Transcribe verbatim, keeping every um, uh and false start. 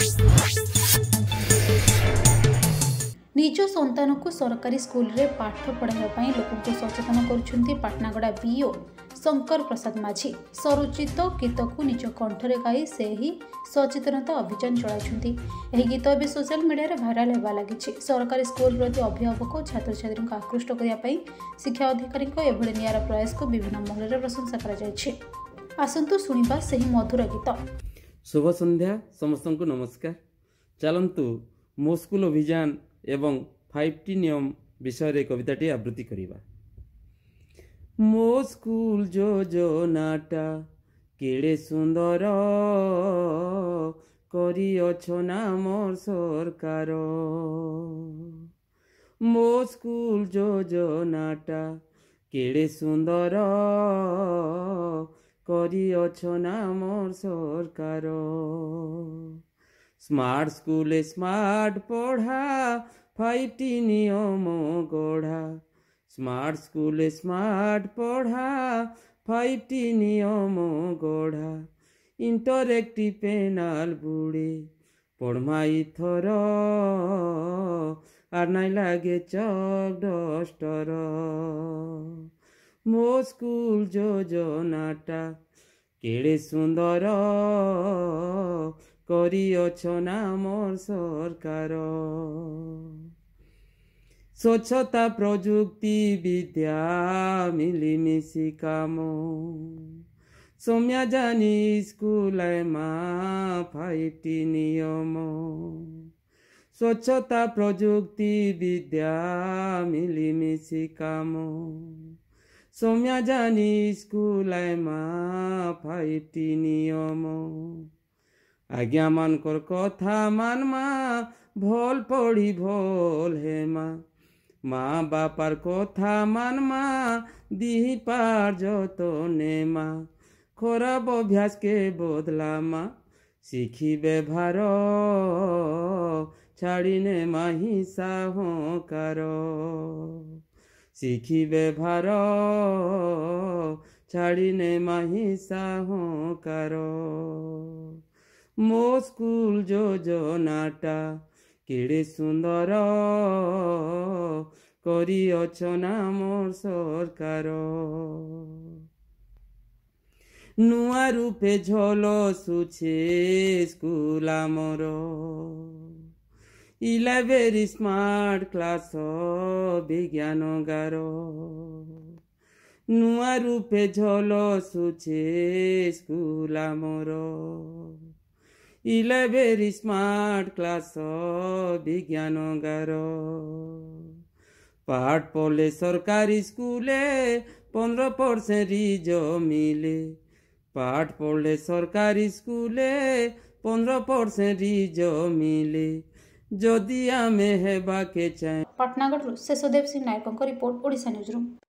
निज संतान को सरकारी स्कूल रे पाठ पढ़ाई लोक सचेतन करुछंती पाटनागड़ा बीओ शंकर प्रसाद माझी। स्वरचित गीत को निज कंठरे गाई से ही सचेतनता अभियान चलाइछंती। एही गीत भी सोशल मीडिया रे भाइराल हेबा लागिछि। सरकारी स्कूल प्रति अभिभावक और छात्र छात्री को आकृष्ट करिया पई शिक्षा अधिकारी को एभଳି नियारा प्रयास को विभिन्न महल रे प्रशंसा करा जायछि। आसंतु सुनिबा सही मधुर गीत। शुभ संध्या समस्त को नमस्कार। चलंतु मो स्कूल अभियान एवं फाइव टी नियम विषय रे कविताटी आवृत्ति करिबा। मो स्कूल योजनाटा केड़े सुंदर करिअछ ना मोर सरकार। मो स्कूल योजनाटा केड़े सुंदर करिअछ ना मोर सरकार। स्मार्ट स्कूल स्मार्ट पढ़ा फाइव टी नियम गढ़ा। स्मार्ट स्कूल स्मार्ट पढ़ा फाइव टी नियम गढ़ा। इंटरेक्टिव पेनाल बुड़े पढ़मा इथर आर नाई लागे चक डस्टर। मो स्कूल योजनाटा केड़े सुंदर करिअछ ना मोर सरकार। स्वच्छता प्रजुक्ति विद्या मिलिमिशि काम। सौम्या जानी स्कूल माँ फाइव टी नियम। स्वच्छता प्रजुक्ति विद्या मिलिमिशि काम। सौम्या जानी स्कूल माँ फाइव टी नियम। आज्ञा मानकर कथा मानमा भल पढ़ी भल हेमा। माँ बापार कथा मानमा दिही पार जतने मा। खराब अभ्यास के बदला मा शिखी व्यवहार छाड़ीने माही साहकार। शिखी व्यवहार छाड़ीने माही साहकार। मो स्कूल योजनाटा केड़े सुंदर करिअछ ना मोर सरकार। नुआ रूपे झलसुछे स्कूल आमर। इलेवेरी स्मार्ट क्लास विज्ञानगार। नुआ रूपे झलसुछे स्कूल आमर। इलेवेरी स्मार्ट क्लास विज्ञानगार। पाठ पढ़ले सरकारी स्कूले पंद्रह परसेंट रिज मिले। पाठ पढ़ले सरकारी स्कूले पंद्रह परसेंट रिज मिले। जदि आमे हेबा के चाहे। पाटनागढ़ शेषदेव सिंह नायकों रिपोर्ट ओडिशा न्यूज रूम।